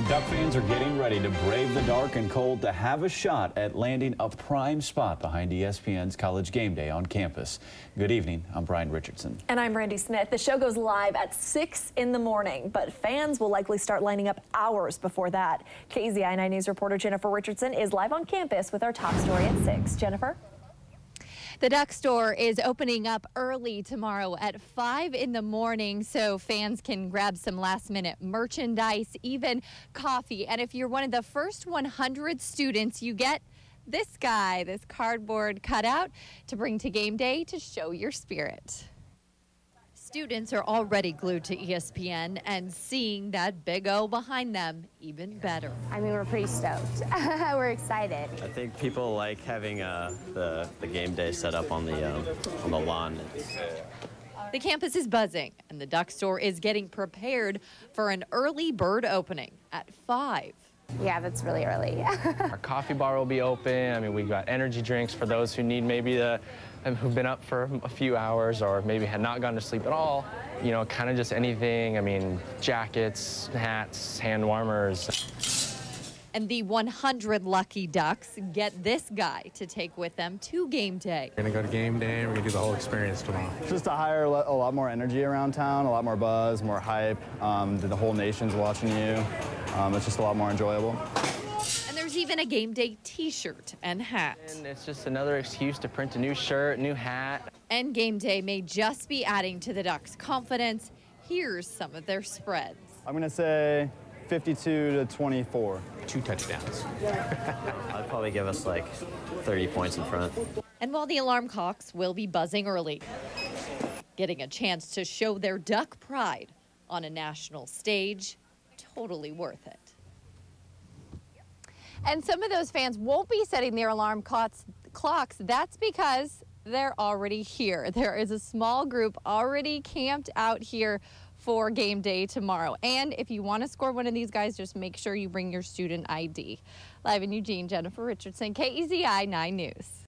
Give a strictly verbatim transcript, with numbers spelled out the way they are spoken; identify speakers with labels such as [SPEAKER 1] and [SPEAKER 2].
[SPEAKER 1] Duck fans are getting ready to brave the dark and cold to have a shot at landing a prime spot behind E S P N's College Game Day on campus. Good evening. I'm Brian Richardson.
[SPEAKER 2] And I'm Randy Smith. The show goes live at six in the morning, but fans will likely start lining up hours before that. K E Z I nine News reporter Jennifer Richardson is live on campus with our top story at six. Jennifer?
[SPEAKER 3] The Duck Store is opening up early tomorrow at five in the morning so fans can grab some last minute merchandise, even coffee. And if you're one of the first one hundred students, you get this guy, this cardboard cutout to bring to game day to show your spirit. Students are already glued to E S P N and seeing that big O behind them even better.
[SPEAKER 4] I mean, we're pretty stoked. We're excited.
[SPEAKER 5] I think people like having uh, the, the game day set up on the, uh, on the lawn.
[SPEAKER 3] The campus is buzzing, and the Duck Store is getting prepared for an early bird opening at five.
[SPEAKER 4] Yeah, that's really early.
[SPEAKER 6] Our coffee bar will be open. I mean, we've got energy drinks for those who need maybe the, who've been up for a few hours or maybe had not gone to sleep at all. You know, kind of just anything. I mean, jackets, hats, hand warmers.
[SPEAKER 3] And the one hundred lucky Ducks get this guy to take with them to game day.
[SPEAKER 7] We're gonna go to game day and we're gonna do the whole experience tomorrow.
[SPEAKER 8] Just to hire a lot more energy around town, a lot more buzz, more hype. Um, the whole nation's watching you. Um, it's just a lot more enjoyable.
[SPEAKER 3] And there's even a game day t-shirt and hat.
[SPEAKER 6] And it's just another excuse to print a new shirt, new hat.
[SPEAKER 3] And game day may just be adding to the Ducks' confidence. Here's some of their spreads.
[SPEAKER 8] I'm gonna say fifty-two to twenty-four.
[SPEAKER 7] Two touchdowns.
[SPEAKER 5] I'd probably give us like thirty points in front.
[SPEAKER 3] And while the alarm clocks will be buzzing early, getting a chance to show their Duck pride on a national stage, totally worth it. And some of those fans won't be setting their alarm clocks. clocks. That's because they're already here. There is a small group already camped out here for game day tomorrow. And if you want to score one of these guys, just make sure you bring your student I D. Live in Eugene, Jennifer Richardson, K E Z I nine News.